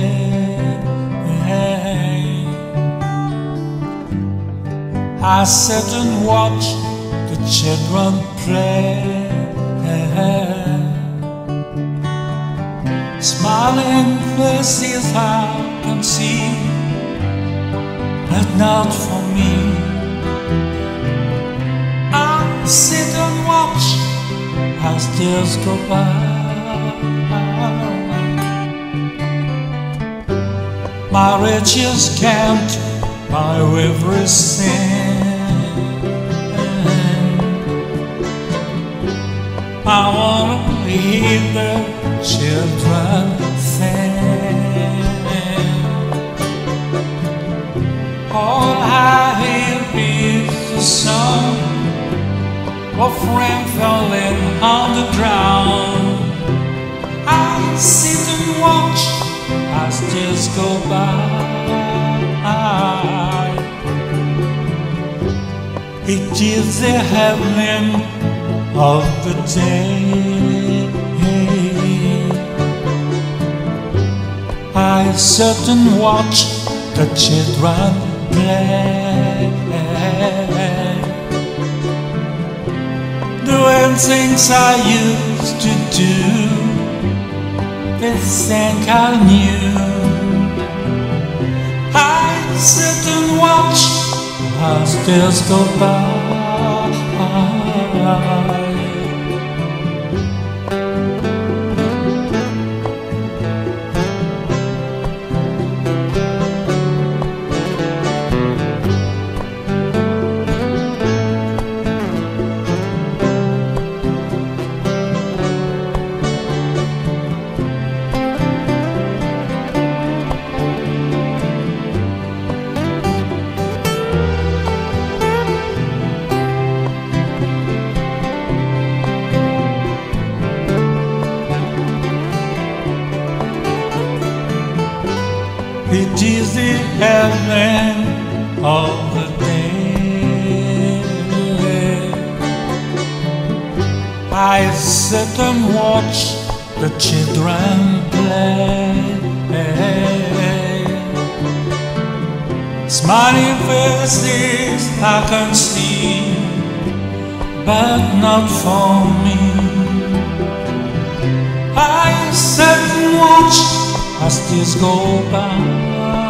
I sit and watch the children play, smiling faces I can see, but not for me. I sit and watch as days go by. My riches can't buy everything. I wanna hear the children sing. All I hear is the song of rain falling on the ground. I sit and watch as days go by. It is the heaven of the day. I sit and watch the children play, doing things I used to do, they think I knew. I sit and watch as days go by. It is the heaven of the day. I sit and watch the children play, smiling faces I can see, but not for me. I sit and watch as days go by.